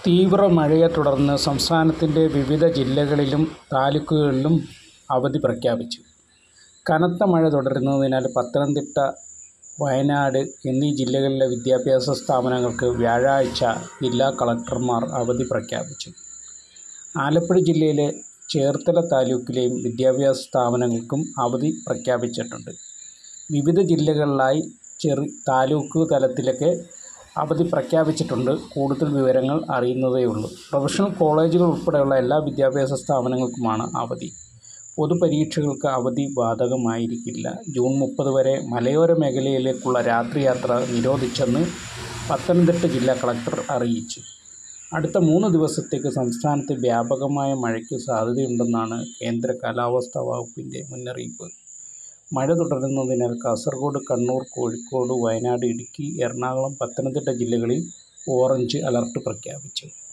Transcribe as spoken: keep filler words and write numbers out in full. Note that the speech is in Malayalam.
തീവ്ര മഴയെ തുടർന്ന് സംസ്ഥാനത്തിൻ്റെ വിവിധ ജില്ലകളിലും താലൂക്കുകളിലും അവധി പ്രഖ്യാപിച്ചു. കനത്ത മഴ തുടരുന്നതിനാൽ പത്തനംതിട്ട, വയനാട് എന്നീ ജില്ലകളിലെ വിദ്യാഭ്യാസ സ്ഥാപനങ്ങൾക്ക് വ്യാഴാഴ്ച ജില്ലാ കളക്ടർമാർ അവധി പ്രഖ്യാപിച്ചു. ആലപ്പുഴ ജില്ലയിലെ ചേർത്തല താലൂക്കിലെയും വിദ്യാഭ്യാസ സ്ഥാപനങ്ങൾക്കും അവധി പ്രഖ്യാപിച്ചിട്ടുണ്ട്. വിവിധ ജില്ലകളിലായി ചെറു താലൂക്ക് തലത്തിലൊക്കെ അവധി പ്രഖ്യാപിച്ചിട്ടുണ്ട്. കൂടുതൽ വിവരങ്ങൾ അറിയുന്നതേയുള്ളൂ. പ്രൊഫഷണൽ കോളേജുകൾ ഉൾപ്പെടെയുള്ള എല്ലാ വിദ്യാഭ്യാസ സ്ഥാപനങ്ങൾക്കുമാണ് അവധി. പൊതുപരീക്ഷകൾക്ക് അവധി ബാധകമായിരിക്കില്ല. ജൂൺ മുപ്പത് വരെ മലയോര മേഖലയിലേക്കുള്ള രാത്രിയാത്ര നിരോധിച്ചെന്ന് പത്തനംതിട്ട ജില്ലാ കളക്ടർ അറിയിച്ചു. അടുത്ത മൂന്ന് ദിവസത്തേക്ക് സംസ്ഥാനത്ത് വ്യാപകമായ മഴയ്ക്ക് സാധ്യതയുണ്ടെന്നാണ് കേന്ദ്ര കാലാവസ്ഥാ വകുപ്പിൻ്റെ മുന്നറിയിപ്പ്. മഴ തുടരുന്നതിനാൽ കാസർഗോഡ്, കണ്ണൂർ, കോഴിക്കോട്, വയനാട്, ഇടുക്കി, എറണാകുളം, പത്തനംതിട്ട ജില്ലകളിൽ ഓറഞ്ച് അലർട്ട് പ്രഖ്യാപിച്ചു.